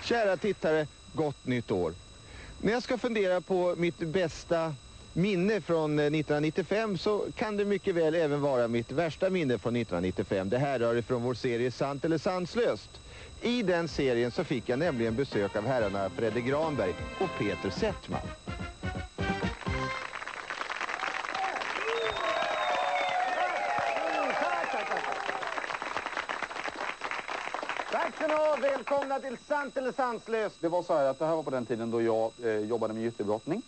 Kära tittare, gott nytt år. När jag ska fundera på mitt bästa minne från 1995 så kan det mycket väl även vara mitt värsta minne från 1995. Det här rör ifrån vår serie Sant eller sanslöst. I den serien så fick jag nämligen besök av herrarna Fredrik Granberg och Peter Settman. Tack ska ni ha, välkomna till Sant eller sanslöst. Det var så här att det här var på den tiden då jag jobbade med gyttebrottning.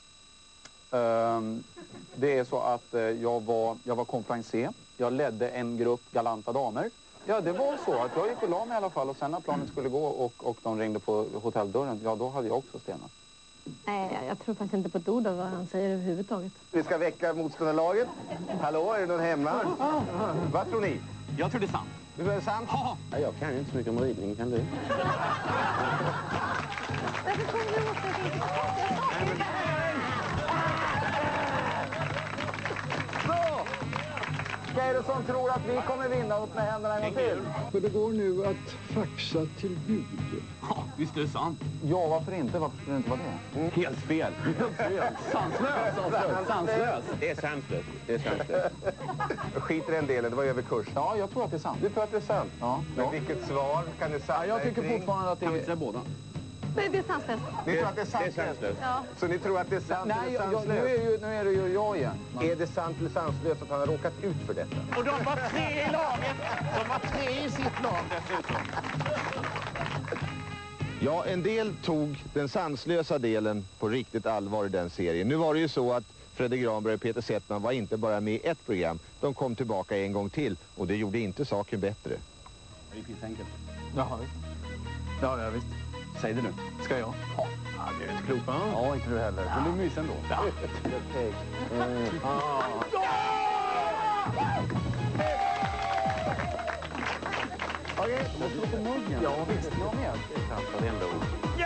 Det är så att jag var konferencier. Jag ledde en grupp galanta damer. Ja, det var så att jag gick och la mig i alla fall. Och sen när planet skulle gå och de ringde på hotelldörren, ja då hade jag också stenat. Nej, jag tror faktiskt inte på ett ord av vad han säger överhuvudtaget. Vi ska väcka motståndarlaget. Hallå, är det någon hemma? Vad tror ni? Jag tror det är sant. Du tror det är sant? Ja. Jag kan ju inte så mycket om ridning, kan du? Varför kommer du ihåg att inte Så! Vilka är det som tror att vi kommer vinna upp med händerna en gång till? För det går nu att faxa till Gud. Ja, visst är det sant. Ja, varför inte? Varför skulle det inte vara det? Helt fel. Sanslös. Sanslös. Det är sanslöst. Det är sanslöst. Skit i den delen, det var över kurs. Ja, jag tror att det är sant. Du tror att det är sant? Ja. Men vilket svar kan det samla Jag tycker kring? fortfarande att det Kan vi är... inte säga båda? Nej, det är sanslöst. Ni tror att det är sant? Det är sanslöst. Ja. Så ni tror att det är sant Nej, eller nu sanslöst? är det ju jag igen. Är det sant eller sanslöst att han har råkat ut för detta? Och de var 3 i laget. De var 3 i sitt lag dessutom. Ja, en del tog den sanslösa delen på riktigt allvar i den serien. Nu var det ju så att Fredrik Granberg och Peter Settman var inte bara med i ett program. De kom tillbaka en gång till och det gjorde inte saken bättre. Det är finns enkelt. Jaha, visst. Ja, visst. Säg det nu. Ska jag? Ja, det är inte klokt, va? Ja, inte du heller. Men du mys ändå. Ja. Okej. Okej, Måste du på muggen? Ja, visst. Jag med. Det är sant varenda ord.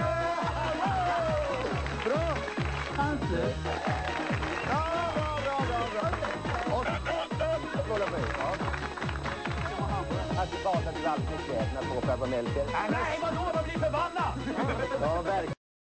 bra! Kanske. Ja, bra. Och kolla på mig. Att du badar du alltid med kläderna på för att vara melker. Nej, vadå? Man blir förbannad! Ja, verkligen.